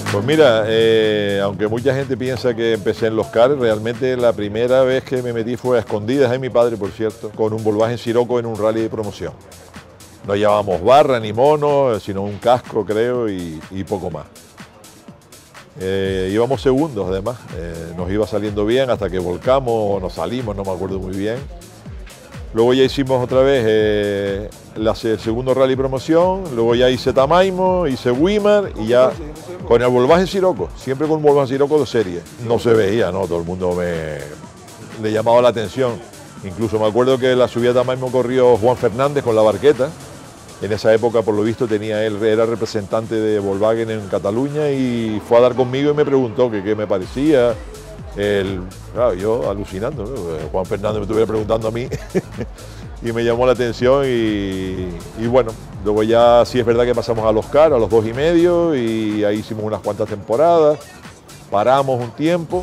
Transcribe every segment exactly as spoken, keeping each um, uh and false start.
Pues mira, eh, aunque mucha gente piensa que empecé en los cars, realmente la primera vez que me metí fue a escondidas de mi padre, por cierto, con un Volkswagen Scirocco en un rally de promoción. No llevábamos barra ni mono, sino un casco, creo, y, y poco más. Eh, íbamos segundos, además, eh, nos iba saliendo bien hasta que volcamos o nos salimos, no me acuerdo muy bien. Luego ya hicimos otra vez eh, la, el segundo rally promoción, luego ya hice Tamaimo, hice Wimar y ya con el Volkswagen Scirocco, siempre con un Volkswagen Scirocco de serie. No se veía, ¿no? Todo el mundo me le llamaba la atención. Incluso me acuerdo que la subida de Tamaimo corrió Juan Fernández con la Barqueta. En esa época, por lo visto, tenía él, era representante de Volkswagen en Cataluña y fue a dar conmigo y me preguntó que qué me parecía. El, claro, yo alucinando, ¿no? Juan Fernández me estuviera preguntando a mí y me llamó la atención y, y bueno, luego ya sí es verdad que pasamos a los cars, a los dos y medio y ahí hicimos unas cuantas temporadas, paramos un tiempo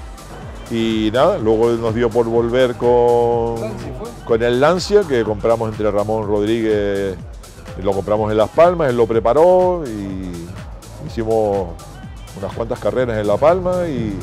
y nada, luego nos dio por volver con, con el Lancia que compramos entre Ramón Rodríguez, lo compramos en Las Palmas, él lo preparó y hicimos unas cuantas carreras en La Palma y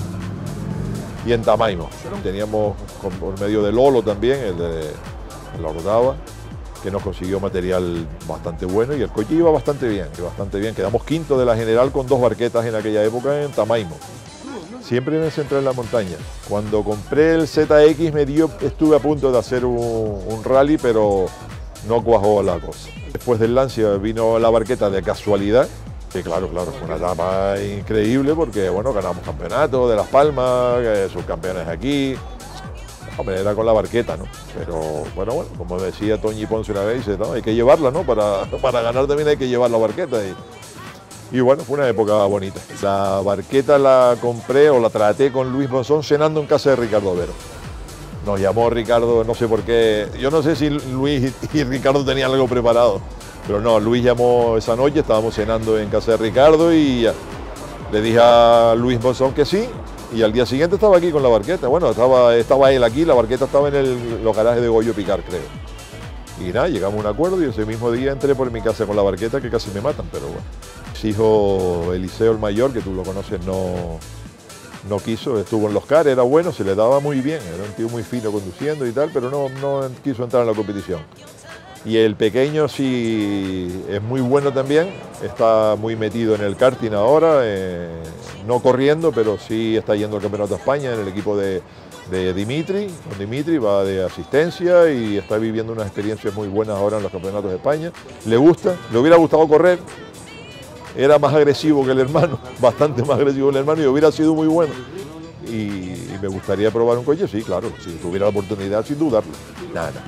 y en Tamaimo. Teníamos por medio de Lolo también, el de la Ordava, que nos consiguió material bastante bueno y el coche iba bastante bien, bastante bien. Quedamos quinto de la general con dos barquetas en aquella época en Tamaimo. Siempre me centré en la montaña. Cuando compré el Z X me dio, estuve a punto de hacer un, un rally, pero no cuajó la cosa. Después del Lancia vino la barqueta de casualidad. Sí, claro, claro, fue una etapa increíble porque, bueno, ganamos campeonato de Las Palmas, eh, subcampeones aquí. Hombre, era con la barqueta, ¿no? Pero, bueno, bueno, como decía Toñi Ponce una vez, dice, no, hay que llevarla, ¿no? Para, para ganar también hay que llevar la barqueta. Y, y bueno, fue una época bonita. La barqueta la compré o la traté con Luis Bonzón cenando en casa de Ricardo Vero. Nos llamó Ricardo, no sé por qué, yo no sé si Luis y Ricardo tenían algo preparado. Pero no, Luis llamó esa noche, estábamos cenando en casa de Ricardo y le dije a Luis Bonzón que sí, y al día siguiente estaba aquí con la barqueta. Bueno, estaba, estaba él aquí, la barqueta estaba en el, los garajes de Goyo Picar, creo. Y nada, llegamos a un acuerdo y ese mismo día entré por mi casa con la barqueta, que casi me matan, pero bueno. Mi hijo Eliseo el mayor, que tú lo conoces, no, no quiso, estuvo en los cars, era bueno, se le daba muy bien, era un tío muy fino conduciendo y tal, pero no, no quiso entrar en la competición. Y el pequeño sí es muy bueno también, está muy metido en el karting ahora, eh, no corriendo, pero sí está yendo al Campeonato de España en el equipo de, de Dimitri. Con Dimitri va de asistencia y está viviendo unas experiencias muy buenas ahora en los Campeonatos de España. Le gusta, le hubiera gustado correr, era más agresivo que el hermano, bastante más agresivo que el hermano y hubiera sido muy bueno. Y, y me gustaría probar un coche, sí, claro, si tuviera la oportunidad, sin dudarlo. Nada, nada.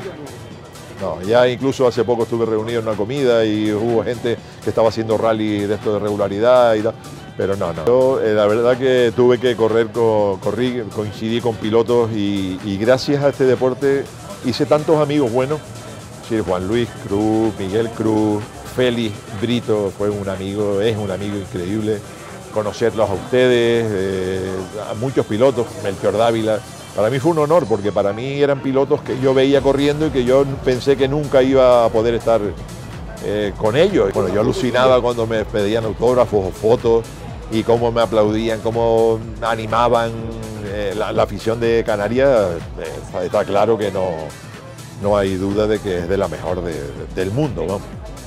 No, ya incluso hace poco estuve reunido en una comida y hubo gente que estaba haciendo rally de esto de regularidad y tal, pero no, no. Yo eh, la verdad que tuve que correr, con, corrí, coincidí con pilotos y, y gracias a este deporte hice tantos amigos buenos. Sí, Juan Luis Cruz, Miguel Cruz, Félix Brito fue un amigo, es un amigo increíble. Conocerlos a ustedes, eh, a muchos pilotos, Melchior Dávila. Para mí fue un honor porque para mí eran pilotos que yo veía corriendo y que yo pensé que nunca iba a poder estar eh, con ellos. Bueno, yo alucinaba cuando me pedían autógrafos o fotos y cómo me aplaudían, cómo animaban eh, la, la afición de Canarias. Eh, está, está claro que no, no hay duda de que es de la mejor de, de, del mundo, vamos.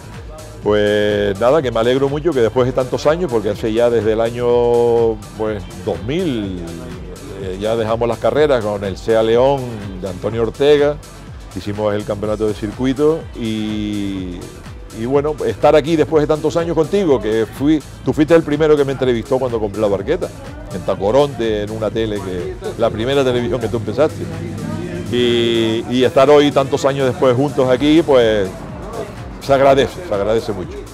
Pues nada, que me alegro mucho que después de tantos años, porque hace ya desde el año pues, dos mil, eh, ya dejamos las carreras con el SEA León de Antonio Ortega, hicimos el campeonato de circuito y, y bueno, estar aquí después de tantos años contigo, que fui, tú fuiste el primero que me entrevistó cuando compré la barqueta, en Tacoronte, en una tele, que la primera televisión que tú empezaste. Y, y estar hoy tantos años después juntos aquí, pues se agradece, se agradece mucho.